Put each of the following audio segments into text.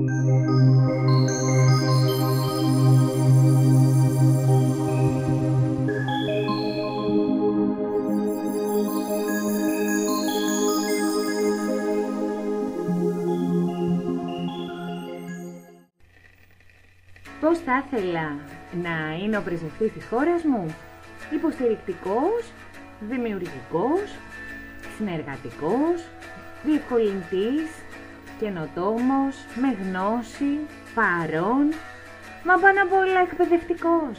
Πώς θα ήθελα να είναι ο πρεσβευτής της χώρας μου? Υποστηρικτικός, δημιουργικός, συνεργατικός, διευκολυντής, καινοτόμος, με γνώση, παρών, μα πάνω απ' όλα εκπαιδευτικός.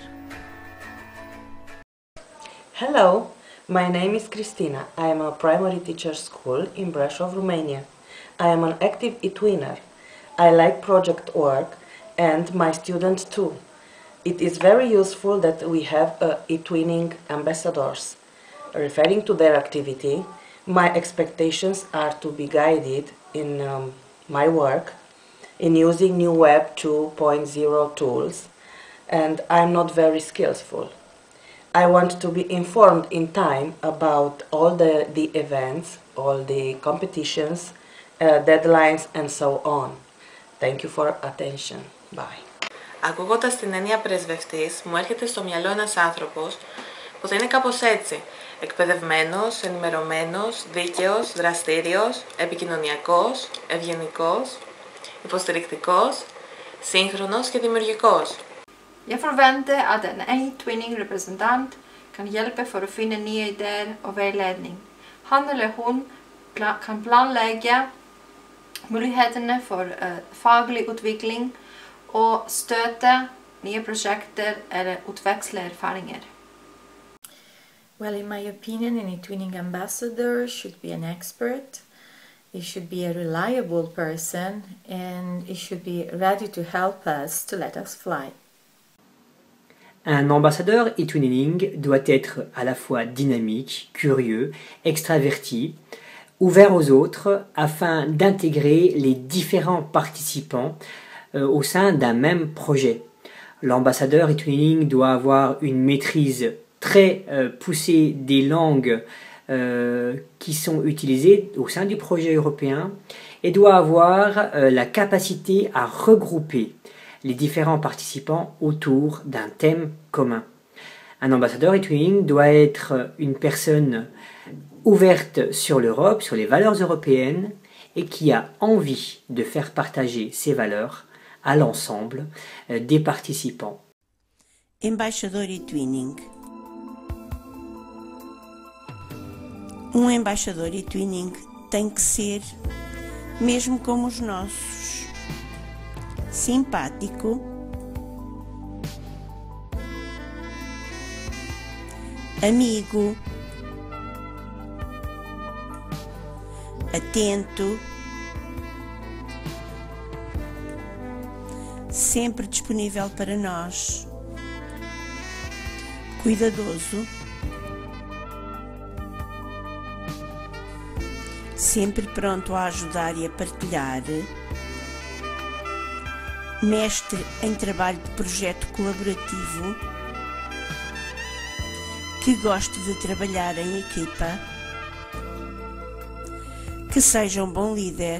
Hello, my name is Cristina. I am a primary teacher school in Brașov, Romania. I am an active eTwinner. I like project work and my students too. It is very useful that we have eTwinning ambassadors. Referring to their activity, my expectations are to be guided in my work in using new Web 2.0 tools, and I'm not very skillful. I want to be informed in time about all the events, all the competitions, deadlines and so on. Thank you for attention. Bye. Ακούγοντας την έννοια πρεσβευτής, μου έρχεται στο μυαλό ένας άνθρωπος που θα είναι κάπως έτσι. Εκπαιδευμένος, ενημερωμένος, δίκαιος, δραστήριος, επικοινωνιακός, ευγενικός, υποστηρικτικός, σύγχρονος και δημιουργικός. Jeg forventer at en eTwinning repræsentant kan hjælpe for at finde nye idéer og vejledning. Han eller hun kan planlægge mulighederne for faglig udvikling og støtte nye projekter eller udveksle erfaringer. Well, in my opinion, an eTwinning ambassador should be an expert, he should be a reliable person, and he should be ready to help us to let us fly. Un ambassadeur eTwinning doit être à la fois dynamique, curieux, extraverti, ouvert aux autres afin d'intégrer les différents participants au sein d'un même projet. L'ambassadeur eTwinning doit avoir une maîtrise très poussée des langues qui sont utilisées au sein du projet européen et doit avoir la capacité à regrouper les différents participants autour d'un thème commun. Un ambassadeur eTwinning doit être une personne ouverte sur l'Europe, sur les valeurs européennes et qui a envie de faire partager ces valeurs à l'ensemble des participants. Embaixador eTwinning. Embaixador eTwinning tem que ser mesmo como os nossos. Simpático, amigo, atento, sempre disponível para nós, cuidadoso, sempre pronto a ajudar e a partilhar, mestre em trabalho de projeto colaborativo, que goste de trabalhar em equipa, que seja um bom líder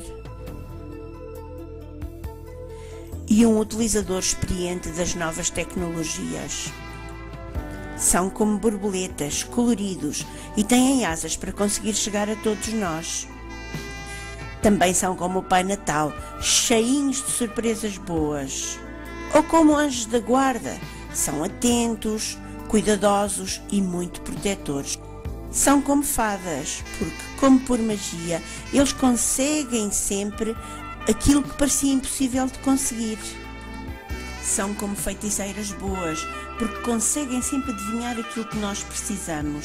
e um utilizador experiente das novas tecnologias. São como borboletas, coloridos e têm asas para conseguir chegar a todos nós. Também são como o Pai Natal, cheinhos de surpresas boas. Ou como anjos da guarda, são atentos, cuidadosos e muito protetores. São como fadas, porque, como por magia, eles conseguem sempre aquilo que parecia impossível de conseguir. São como feiticeiras boas, porque conseguem sempre adivinhar aquilo que nós precisamos.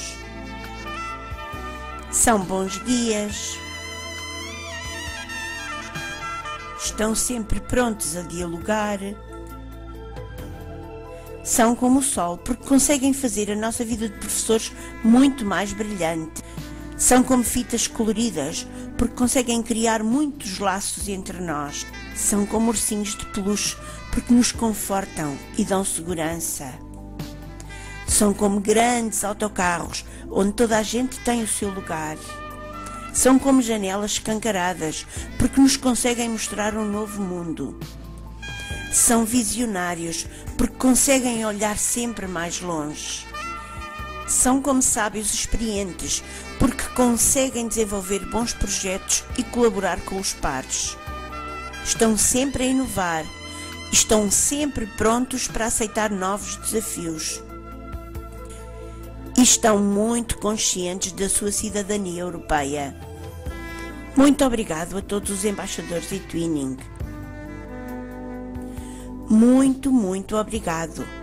São bons guias. Estão sempre prontos a dialogar. São como o sol, porque conseguem fazer a nossa vida de professores muito mais brilhante. São como fitas coloridas, porque conseguem criar muitos laços entre nós. São como ursinhos de peluche, porque nos confortam e dão segurança. São como grandes autocarros, onde toda a gente tem o seu lugar. São como janelas escancaradas, porque nos conseguem mostrar um novo mundo. São visionários, porque conseguem olhar sempre mais longe. São como sábios experientes, porque conseguem desenvolver bons projetos e colaborar com os pares. Estão sempre a inovar, estão sempre prontos para aceitar novos desafios. E estão muito conscientes da sua cidadania europeia. Muito obrigado a todos os embaixadores eTwinning. Muito obrigado.